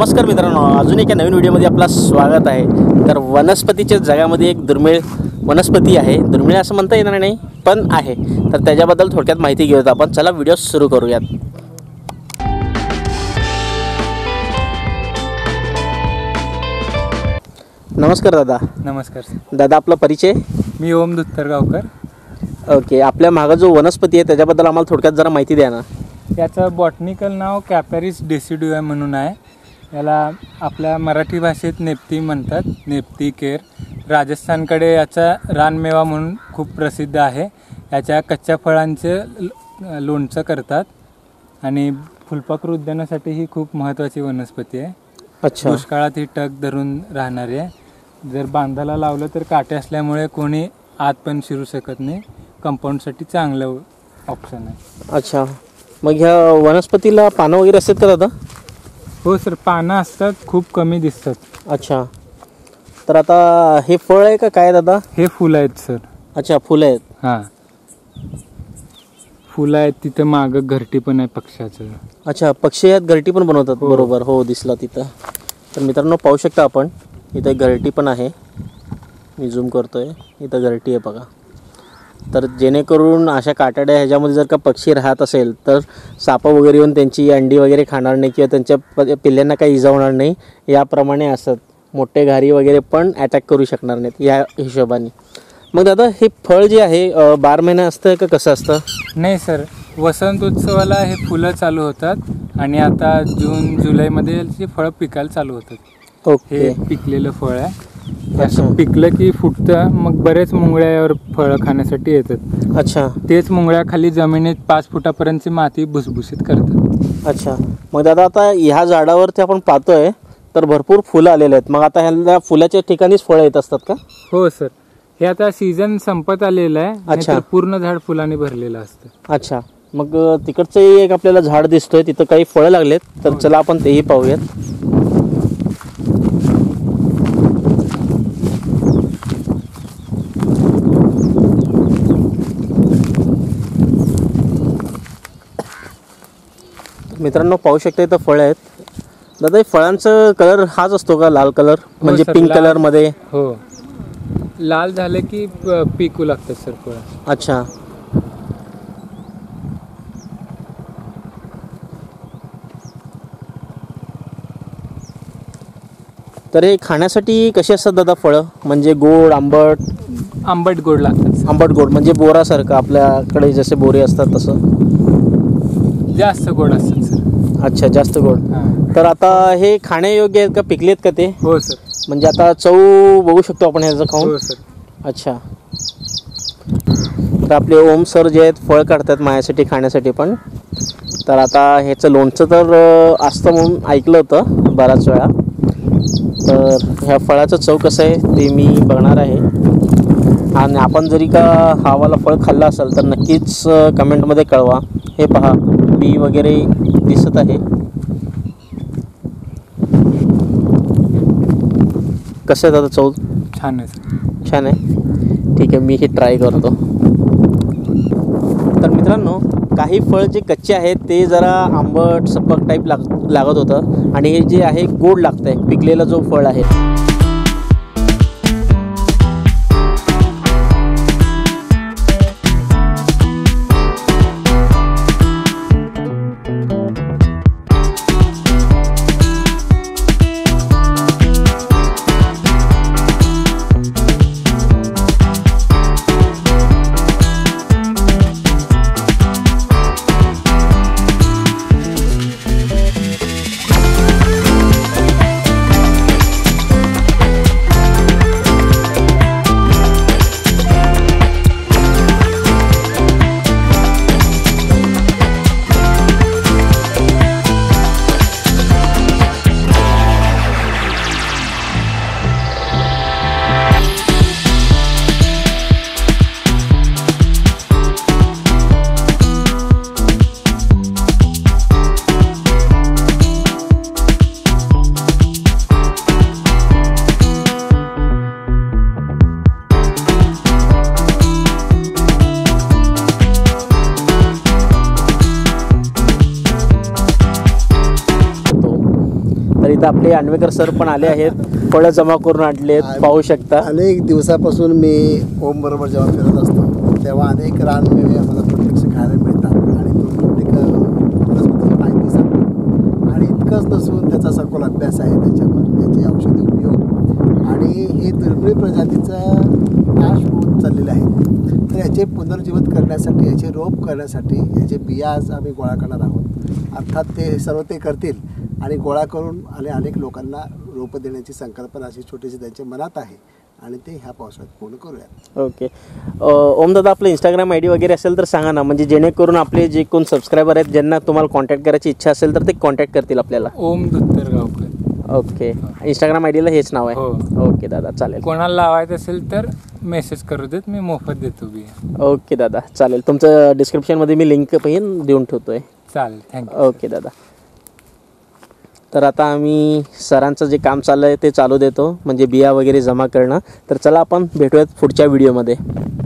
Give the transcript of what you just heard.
नमस्कार मित्रांनो, अजून एका नवीन व्हिडिओमध्ये आपलं स्वागत आहे। तर वनस्पतीच्या जगामध्ये एक दुर्मिळ वनस्पती आहे, दुर्मिळ असं म्हणता येणार नाही पण आहे, तर त्याच्याबद्दल थोडक्यात माहिती घेऊयात आपण। चला व्हिडिओ सुरू करूयात। नमस्कार दादा। नमस्कार दादा, आपला परिचय? मी ओम दुत्तरगावकर। ओके, आपल्या मागे जो वनस्पती आहे त्याच्याबद्दल आम्हाला थोडक्यात जरा माहिती द्या ना। याचं बॉटनिकल नाव कॅपॅरिस डेसिडुआ म्हणून आहे। याला आपल्या मराठी भाषेत नेप्ती म्हणतात, नेप्ती केर। राजस्थानकडे याचा रानमेवा म्हणून खूप प्रसिद्ध आहे। याच्या कच्च्या फळांचे लोणचं करतात आणि फुलपाखरू उद्यानासाठी ही खूप महत्त्वाची वनस्पती आहे। अच्छा, दुष्काळात ही टक धरून राहणारी आहे। जर बांधाला लावलं तर काटे असल्यामुळे कोणी आत पण शिरू शकत नाही। कंपाऊंडसाठी चांगलं ऑप्शन आहे। अच्छा, मग ह्या वनस्पतीला पानं वगैरे असतात का दादा? हो सर, पानं असतात, खूप कमी दिसतात। अच्छा, तर आता हे फळ आहे का काय दादा? हे फुलं आहेत सर। अच्छा, फुलं आहेत। हां, फुलं आहेत। तिथं मागं घरटी पण आहे पक्ष्याचं। अच्छा, पक्षी आहेत, घरटी पण बनवतात। बरोबर, हो दिसला तिथं। तर मित्रांनो पाहू शकता आपण, इथं घरटी पण आहे। मी झूम करतोय, इथं घरटी आहे बघा। तर जेणेकरून अशा काटाड्या ह्याच्यामध्ये जर का पक्षी राहत असेल तर सापं वगैरे येऊन त्यांची अंडी वगैरे खाणार नाही किंवा त्यांच्या पिल्ल्यांना काही इजा होणार नाही, याप्रमाणे असतात। मोठे घारी वगैरे पण अटॅक करू शकणार नाहीत या हिशोबाने। मग दादा, हे फळ जे आहे 12 महिने असतं का कसं असतं? नाही सर, वसंत उत्सवाला हे फुलं चालू होतात आणि आता जून जुलैमध्ये याची फळं पिकायला चालू होतात। ओके, हे पिकलेलं फळ आहे। असं पिकलं की फुटतं, मग बरेच मुंगळ्या यावर फळं खाण्यासाठी येतात। अच्छा, तेच मुंगळ्या खाली जमिनीत 5 फुटापर्यंतची माती भुसभुशीत करतात। अच्छा, मग दादा आता ह्या झाडावरती आपण पाहतोय तर भरपूर फुलं आलेले आहेत। मग आता ह्याला फुलाच्या ठिकाणीच फळं येत असतात का? हो सर, हे आता सीझन संपत आलेलं आहे। अच्छा, पूर्ण झाड फुलांनी भरलेलं असतं। अच्छा, मग तिकडचं एक आपल्याला झाड दिसतोय, तिथं काही फळं लागलेत, तर चला आपण तेही पाहूयात। मित्रांनो पाहू शकता, इथं फळं आहेत। दादा, हे फळांचा कलर हाच असतो का, लाल कलर? म्हणजे पिंक कलर मध्ये? हो, लाल झाले की पिकू लागतात सर फळं। अच्छा, तर हे खाण्यासाठी कशी असतात दादा फळं? म्हणजे गोड, आंबट? आंबट गोड लागतात। आंबट गोड म्हणजे बोरासारखं, आपल्याकडे जसे बोरे असतात तसं? जास्त गोड असतात सर। अच्छा, जास्त गोड। तर आता हे खाण्यायोग्य आहेत का, पिकलेत का ते? हो सर। म्हणजे आता चव बघू शकतो आपण ह्याचं खाऊन? हो सर। अच्छा, तर आपले ओम सर जे आहेत फळ काढतात माझ्यासाठी खाण्यासाठी पण। तर आता ह्याचं लोणचं तर असतं म्हणून ऐकलं होतं बऱ्याच वेळा। तर ह्या फळाचं चव कसं आहे ते मी बघणार आहे। आणि आपण जरी का हा वाला फळ खाल्ला असेल तर नक्कीच कमेंटमध्ये कळवा। हे पहा, बी वगैरे दिसत आहे। कसं आहे दादा चव? छान आहे सर। छान आहे, ठीक आहे, मी हे ट्राय करतो। तर मित्रांनो, काही फळ जे कच्चे आहेत ते जरा आंबट सपक टाईप लागत होतं आणि हे जे आहे गोड लागतं आहे, पिकलेला जो फळ आहे। तर इथं आपले आणवेकर सर पण आले आहेत, फळं जमा करून आणलेत, पाहू शकता. अनेक दिवसापासून मी ओम बरोबर जेव्हा फिरत असतो तेव्हा अनेक रानमेवे आम्हाला प्रत्यक्ष खायला मिळतात आणि तो प्रत्येक वनस्पतीची माहिती सांगतो. आणि इतकंच नसून त्याचा सखोल अभ्यास आहे त्याच्यावर, याचे औषधी उपयोग आणि हे दुर्मिळ प्रजातीचा नाश होत चाललेला आहे. तर याचे पुनर्जीवित करण्यासाठी, याचे रोप करण्यासाठी याचे बिया आज आम्ही गोळा करणार आहोत. अर्थात ते सर्व ते करतील आणि गोळा करून आणि अनेक लोकांना रोपं देण्याची संकल्पना अशी छोटीशी त्यांच्या मनात आहे आणि ते ह्या पावसाळ्यात पूर्ण करूयात. ओके. ओमदादा, आपलं इंस्टाग्राम ID वगैरे असेल तर सांगा ना, म्हणजे जेणेकरून आपले जे कोण सबस्क्रायबर आहेत ज्यांना तुम्हाला कॉन्टॅक्ट करायची इच्छा असेल तर ते कॉन्टॅक्ट करतील आपल्याला. Om Duttargaonkar. Okay. Instagram ID ला हेच नाव आहे. हो. ओके दादा, चालेल. कोणाला लावायचं असेल तर मेसेज करू देत, मी मोफत देतो बी. ओके दादा, चालेल. तुमचं डिस्क्रिप्शनमध्ये मी लिंक पण देऊन ठेवतो आहे. चालेल, थँक्यू. ओके दादा. तर आता आम्ही सरांचं जे काम चाललं आहे ते चालू देतो, म्हणजे बिया वगैरे जमा करणं. तर चला आपण भेटूयात पुढच्या व्हिडिओमध्ये.